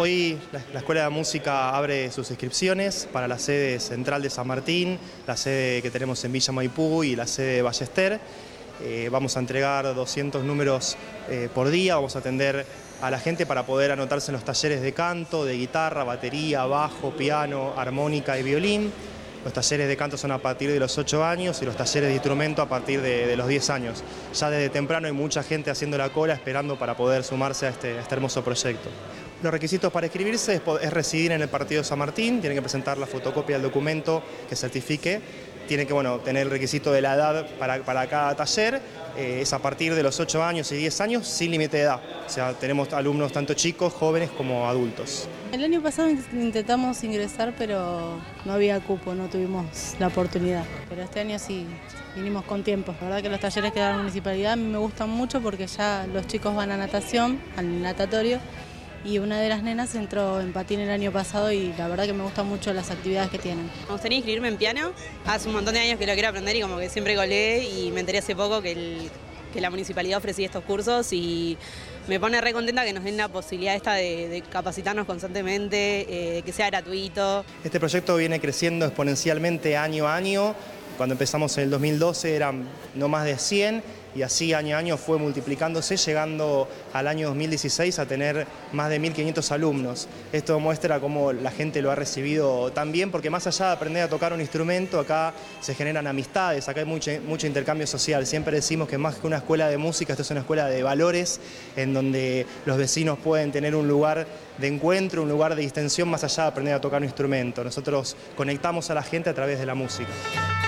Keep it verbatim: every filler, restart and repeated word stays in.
Hoy la, la Escuela de Música abre sus inscripciones para la sede central de San Martín, la sede que tenemos en Villa Maipú y la sede de Ballester. Eh, vamos a entregar doscientos números eh, por día, vamos a atender a la gente para poder anotarse en los talleres de canto, de guitarra, batería, bajo, piano, armónica y violín. Los talleres de canto son a partir de los ocho años y los talleres de instrumento a partir de, de los diez años. Ya desde temprano hay mucha gente haciendo la cola esperando para poder sumarse a este, a este hermoso proyecto. Los requisitos para inscribirse es, es residir en el partido de San Martín, tienen que presentar la fotocopia del documento que certifique, tienen que bueno, tener el requisito de la edad para, para cada taller, eh, es a partir de los ocho años y diez años sin límite de edad. O sea, tenemos alumnos tanto chicos, jóvenes como adultos. El año pasado intentamos ingresar, pero no había cupo, no tuvimos la oportunidad. Pero este año sí, vinimos con tiempo. La verdad que los talleres que da la municipalidad a mí me gustan mucho porque ya los chicos van a natación, al natatorio, y una de las nenas entró en patín el año pasado y la verdad que me gustan mucho las actividades que tienen. Me gustaría inscribirme en piano. Hace un montón de años que lo quiero aprender y como que siempre colé y me enteré hace poco que, el, que la municipalidad ofrecía estos cursos y me pone re contenta que nos den la posibilidad esta de, de capacitarnos constantemente, eh, que sea gratuito. Este proyecto viene creciendo exponencialmente año a año. Cuando empezamos en el dos mil doce eran no más de cien y así año a año fue multiplicándose, llegando al año dos mil dieciséis a tener más de mil quinientos alumnos. Esto muestra cómo la gente lo ha recibido tan bien, porque más allá de aprender a tocar un instrumento, acá se generan amistades, acá hay mucho, mucho intercambio social. Siempre decimos que más que una escuela de música, esto es una escuela de valores, en donde los vecinos pueden tener un lugar de encuentro, un lugar de distensión más allá de aprender a tocar un instrumento. Nosotros conectamos a la gente a través de la música.